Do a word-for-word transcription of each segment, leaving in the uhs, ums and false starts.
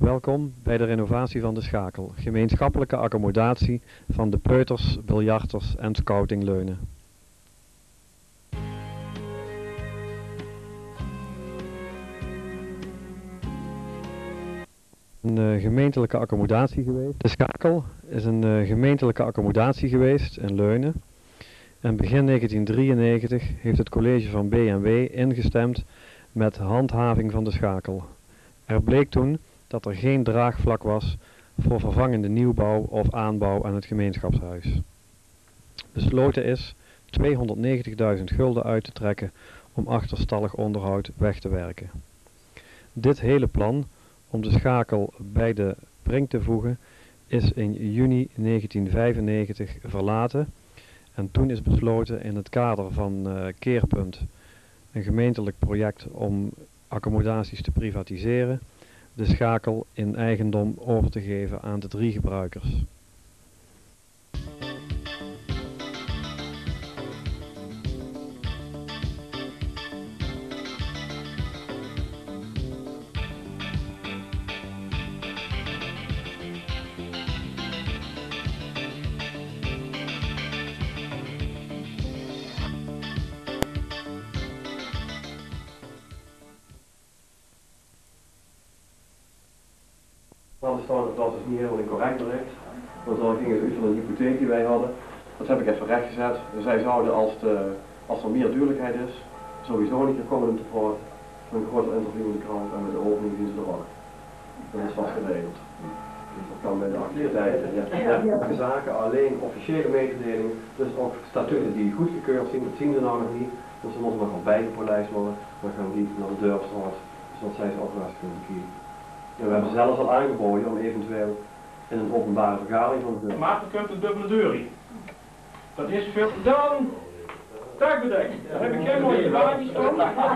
Welkom bij de renovatie van de Schakel, gemeenschappelijke accommodatie van de peuters, biljarters en scouting Leunen. Een uh, gemeentelijke accommodatie geweest. De Schakel is een uh, gemeentelijke accommodatie geweest in Leunen. En begin negentien drieënnegentig heeft het college van B en W ingestemd met handhaving van de Schakel. Er bleek toen dat er geen draagvlak was voor vervangende nieuwbouw of aanbouw aan het gemeenschapshuis. Besloten is tweehonderdnegentigduizend gulden uit te trekken om achterstallig onderhoud weg te werken. Dit hele plan om de Schakel bij de Brink te voegen is in juni negentien vijfennegentig verlaten en toen is besloten in het kader van uh, Keerpunt, een gemeentelijk project om accommodaties te privatiseren, de Schakel in eigendom over te geven aan de drie gebruikers. Dan is dat, dat is niet helemaal incorrect bericht, want dan ging het uit van een hypotheek die wij hadden. Dat heb ik even rechtgezet. Dus zij zouden als, de, als er meer duidelijkheid is, sowieso niet gekomen om te praten. Een groter interview in de krant en met de opening zien ze er ook. Dat is vast geregeld. Dus dat kan bij de activiteiten. Ja. Ja. De zaken alleen officiële mededelingen, dus ook statuten die goedgekeurd zijn, dat zien ze nou nog niet. Dus ze moeten nog wel bijgepolijst worden, dan gaan die naar de Durfstraat, zodat zij ze ook rust kunnen kiezen. Ja, we hebben zelfs al aangeboden om eventueel in een openbare vergadering van de... Maar er komt een dubbele deur in. Dat is veel. Dan tuikbedek. Daar heb ik geen mooie wagens van.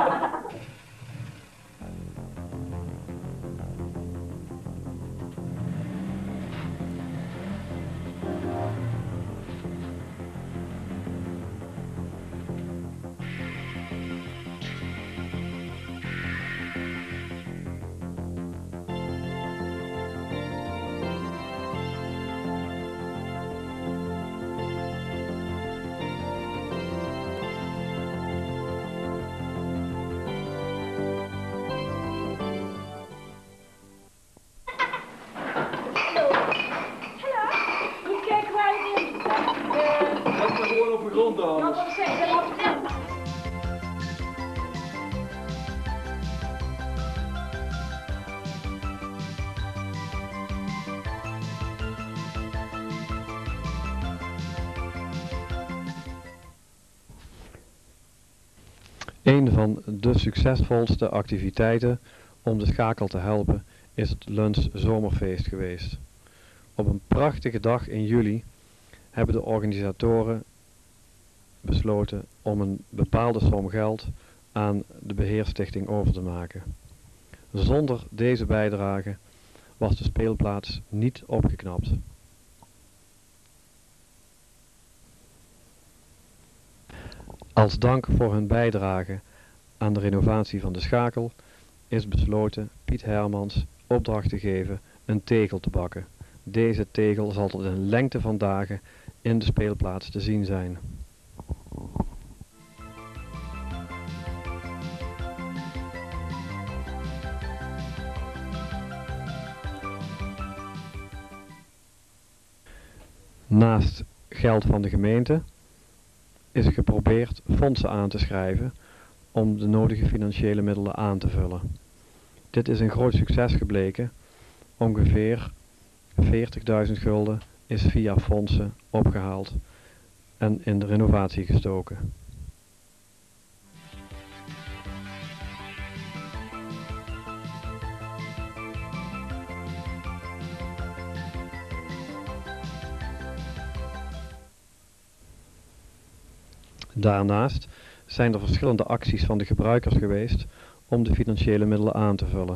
Een van de succesvolste activiteiten om de Schakel te helpen is het Luns Zomerfeest geweest. Op een prachtige dag in juli hebben de organisatoren besloten om een bepaalde som geld aan de beheerstichting over te maken. Zonder deze bijdrage was de speelplaats niet opgeknapt. Als dank voor hun bijdrage aan de renovatie van de Schakel is besloten Piet Hermans opdracht te geven een tegel te bakken. Deze tegel zal tot een lengte van dagen in de speelplaats te zien zijn. Naast geld van de gemeente is geprobeerd fondsen aan te schrijven om de nodige financiële middelen aan te vullen. Dit is een groot succes gebleken. Ongeveer veertigduizend gulden is via fondsen opgehaald en in de renovatie gestoken. Daarnaast zijn er verschillende acties van de gebruikers geweest om de financiële middelen aan te vullen.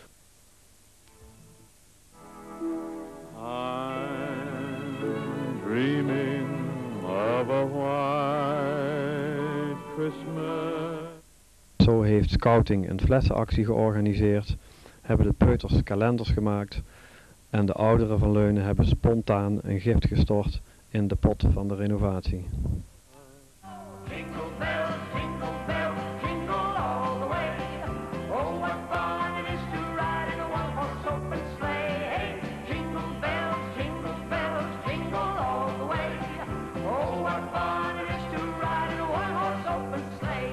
I'm dreaming of a white Christmas. Zo heeft Scouting een flessenactie georganiseerd. hebben de peuters kalenders gemaakt en de ouderen van Leunen hebben spontaan een gift gestort in de pot van de renovatie. Jingle bells, jingle bells, jingle all the way. Oh, what fun it is to ride in a one-horse open sleigh. Hey, jingle bells, jingle bells, jingle all the way. Oh, what fun it is to ride in a one-horse open sleigh.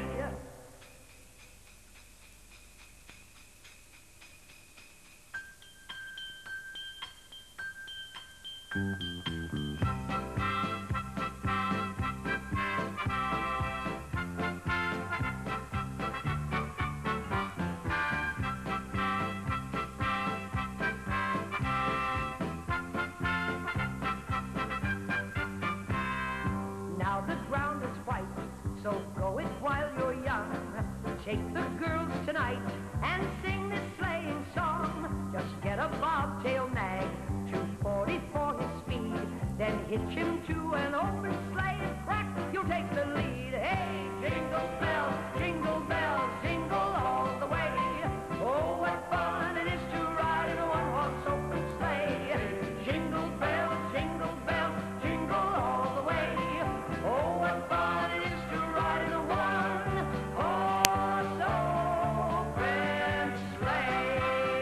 Now the ground is white, so go it while you're young. Take the girls tonight and sing this sleighing song. Just get a bobtail nag, two forty for his speed. Then hitch him to an open sleigh and crack, you'll take the lead. Hey, jingle bells, jingle bells, jingle all the way. Oh, what fun it is to ride in a one-horse open sleigh. Jingle bells, jingle bells, jingle all the way. Oh, what fun it is to ride in a one-horse open sleigh.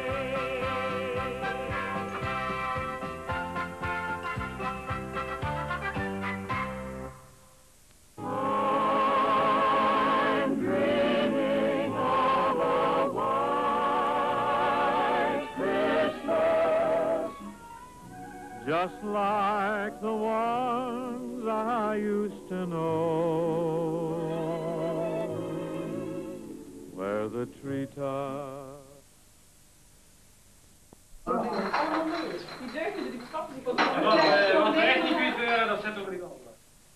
I'm dreaming of a white Christmas, just like the ones I used to know, where the treetops. Die deugden, die stappen, die Wat er echt niet weet, eh, dat zet over die kant.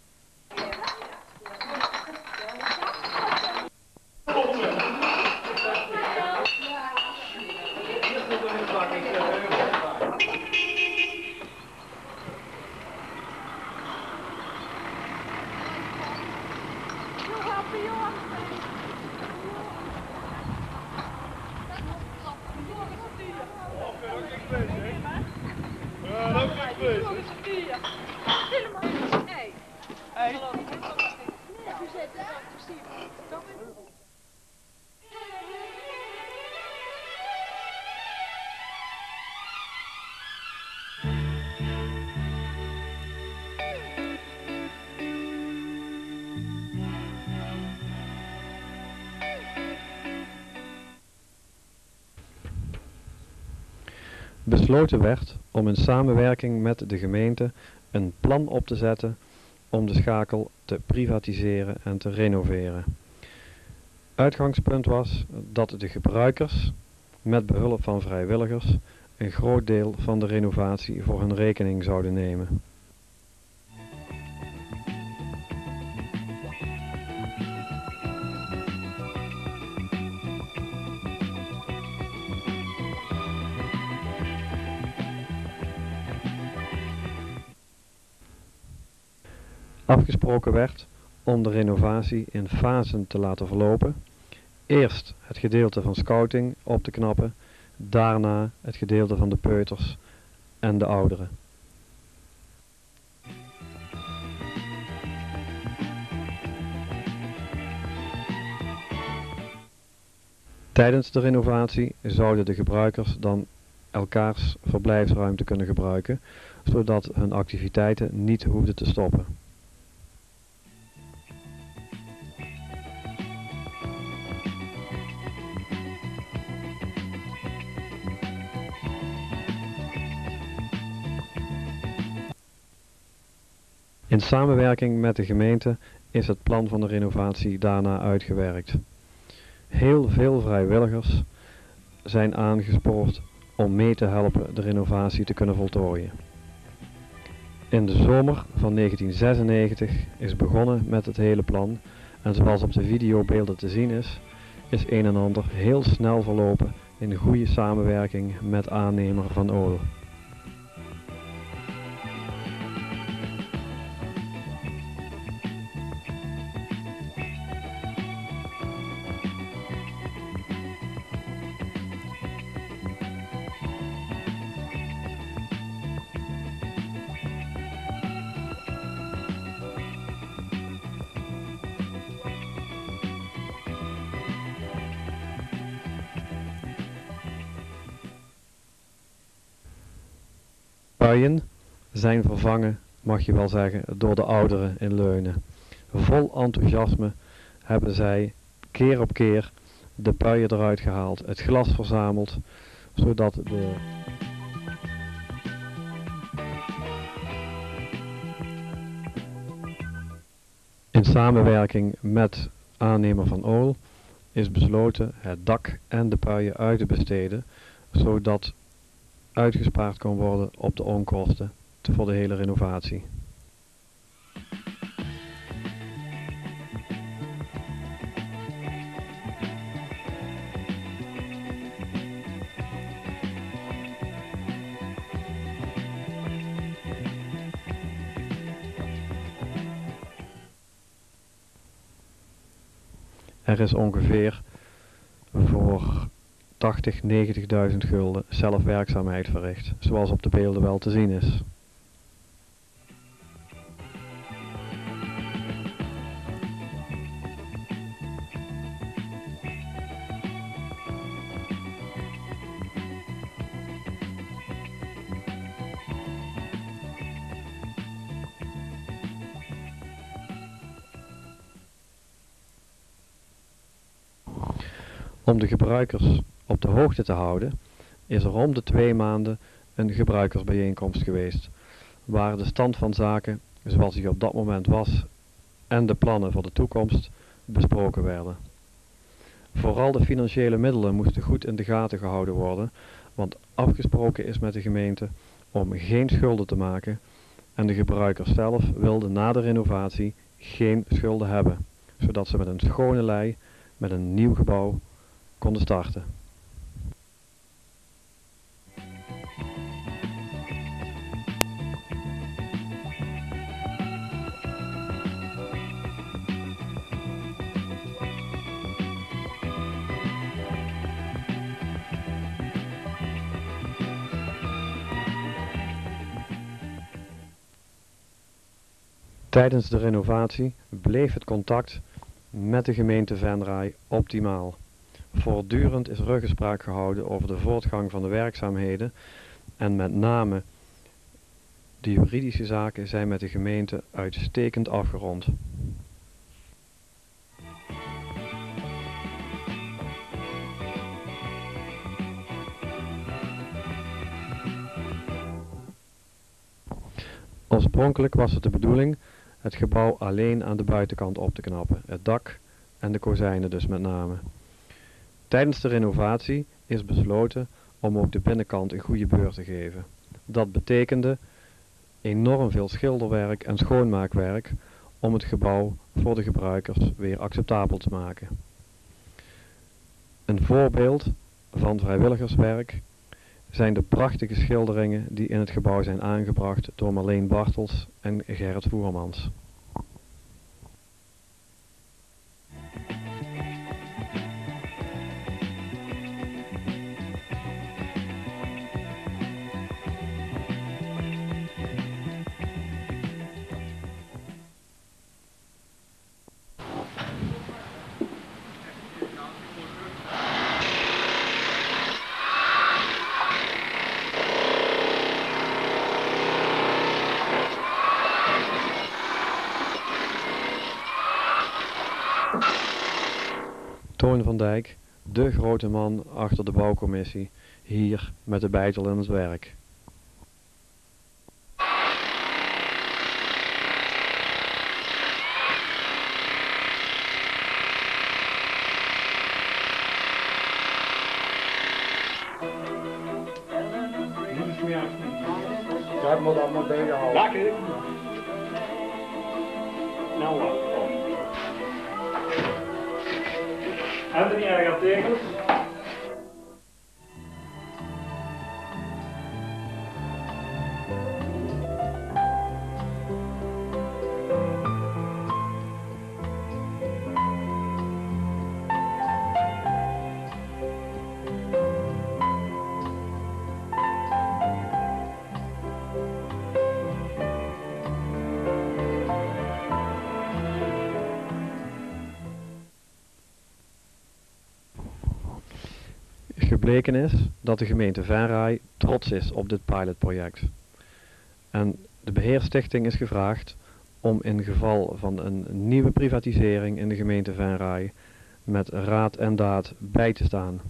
Besloten werd om in samenwerking met de gemeente een plan op te zetten om de schakel te privatiseren en te renoveren. Uitgangspunt was dat de gebruikers met behulp van vrijwilligers een groot deel van de renovatie voor hun rekening zouden nemen. Afgesproken werd om de renovatie in fasen te laten verlopen. Eerst het gedeelte van scouting op te knappen, daarna het gedeelte van de peuters en de ouderen. Tijdens de renovatie zouden de gebruikers dan elkaars verblijfsruimte kunnen gebruiken, zodat hun activiteiten niet hoefden te stoppen. In samenwerking met de gemeente is het plan van de renovatie daarna uitgewerkt. Heel veel vrijwilligers zijn aangespoord om mee te helpen de renovatie te kunnen voltooien. In de zomer van negentien zesennegentig is begonnen met het hele plan en zoals op de videobeelden te zien is, is een en ander heel snel verlopen in goede samenwerking met aannemer Van Oel. puien zijn vervangen, mag je wel zeggen, door de ouderen in Leunen. Vol enthousiasme hebben zij keer op keer de puien eruit gehaald, het glas verzameld, zodat de in samenwerking met aannemer van Ool is besloten het dak en de puien uit te besteden, zodat uitgespaard kon worden op de onkosten voor de hele renovatie. Er is ongeveer voor tachtig, negentigduizend gulden zelfwerkzaamheid verricht, zoals op de beelden wel te zien is. Om de gebruikers op de hoogte te houden, is er om de twee maanden een gebruikersbijeenkomst geweest, waar de stand van zaken, zoals die op dat moment was, en de plannen voor de toekomst besproken werden. Vooral de financiële middelen moesten goed in de gaten gehouden worden, want afgesproken is met de gemeente om geen schulden te maken en de gebruikers zelf wilden na de renovatie geen schulden hebben, zodat ze met een schone lei, met een nieuw gebouw, konden starten. Tijdens de renovatie bleef het contact met de gemeente Venray optimaal. Voortdurend is ruggespraak gehouden over de voortgang van de werkzaamheden en met name de juridische zaken zijn met de gemeente uitstekend afgerond. Oorspronkelijk was het de bedoeling het gebouw alleen aan de buitenkant op te knappen, het dak en de kozijnen dus met name. Tijdens de renovatie is besloten om ook de binnenkant een goede beurt te geven. Dat betekende enorm veel schilderwerk en schoonmaakwerk om het gebouw voor de gebruikers weer acceptabel te maken. Een voorbeeld van vrijwilligerswerk zijn de prachtige schilderingen die in het gebouw zijn aangebracht door Marleen Bartels en Gerrit Voermans. Toon van Dijk, de grote man achter de bouwcommissie, hier met de beitel in het werk. Dat moet allemaal tegenhouden. Dank Nou wat. Anthony, hij gaat tegels. Gebleken is dat de gemeente Venray trots is op dit pilotproject. En de beheerstichting is gevraagd om in geval van een nieuwe privatisering in de gemeente Venray met raad en daad bij te staan.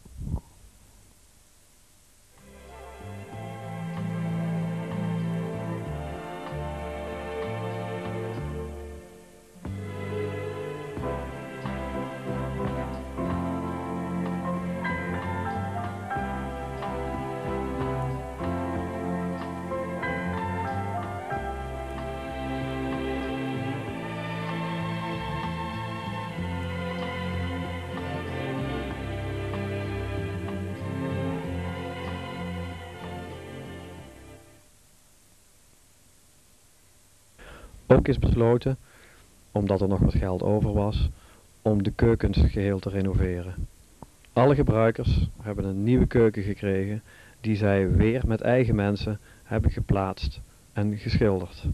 Ook is besloten, omdat er nog wat geld over was, om de keukens geheel te renoveren. Alle gebruikers hebben een nieuwe keuken gekregen die zij weer met eigen mensen hebben geplaatst en geschilderd.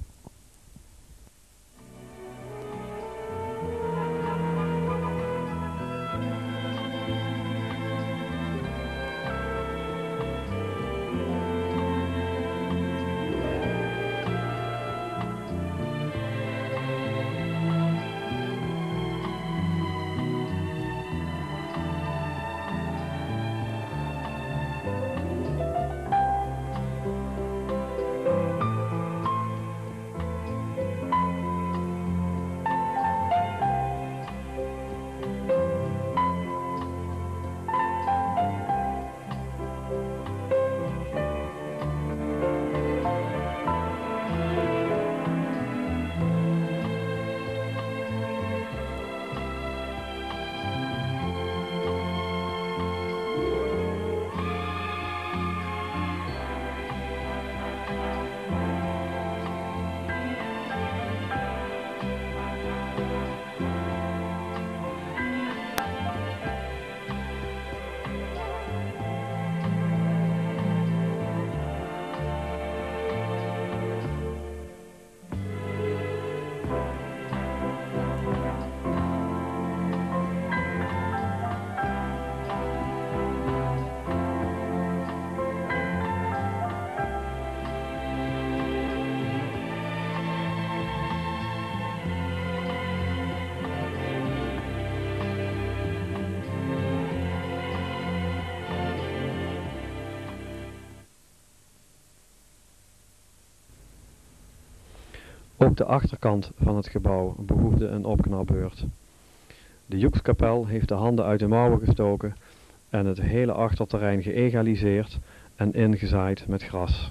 Ook de achterkant van het gebouw behoefde een opknapbeurt. De Joekskapel heeft de handen uit de mouwen gestoken en het hele achterterrein geëgaliseerd en ingezaaid met gras.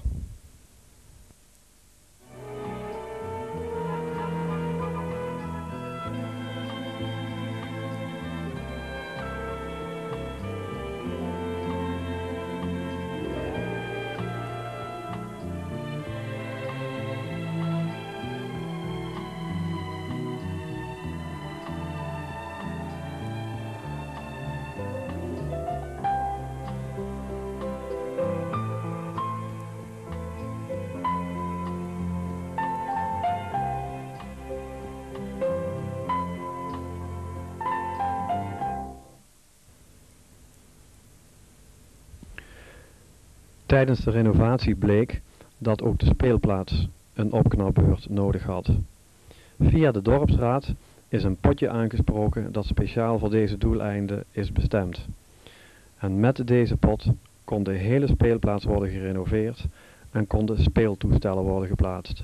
Tijdens de renovatie bleek dat ook de speelplaats een opknapbeurt nodig had. Via de dorpsraad is een potje aangesproken dat speciaal voor deze doeleinden is bestemd. En met deze pot kon de hele speelplaats worden gerenoveerd en konden speeltoestellen worden geplaatst.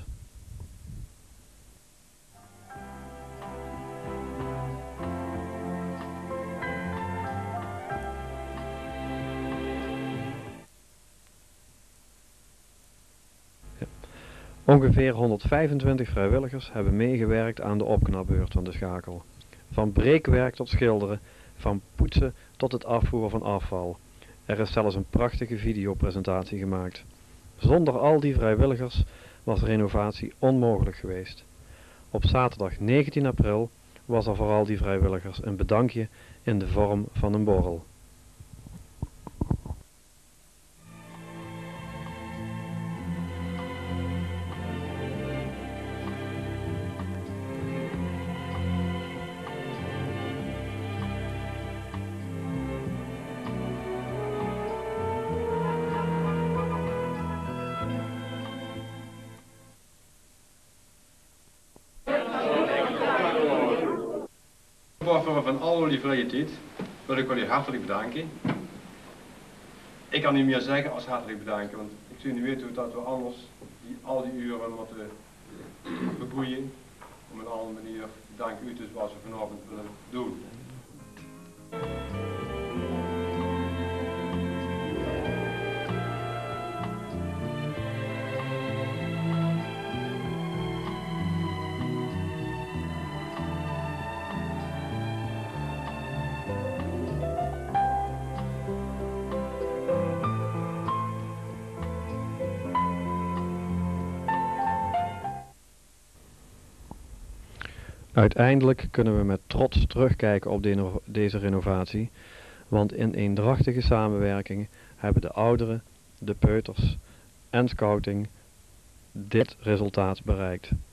Ongeveer honderdvijfentwintig vrijwilligers hebben meegewerkt aan de opknapbeurt van de Schakel. Van breekwerk tot schilderen, van poetsen tot het afvoeren van afval. Er is zelfs een prachtige videopresentatie gemaakt. Zonder al die vrijwilligers was de renovatie onmogelijk geweest. Op zaterdag negentien april was er voor al die vrijwilligers een bedankje in de vorm van een borrel. Voor van alle jullie vrije tijd wil ik jullie hartelijk bedanken. Ik kan niet meer zeggen als hartelijk bedanken, want ik zie niet weten hoe dat we anders die, al die uren moeten beboeien om een andere manier dank u te zoals we vanavond willen doen. Uiteindelijk kunnen we met trots terugkijken op de, deze renovatie, want in eendrachtige samenwerking hebben de ouderen, de peuters en scouting dit resultaat bereikt.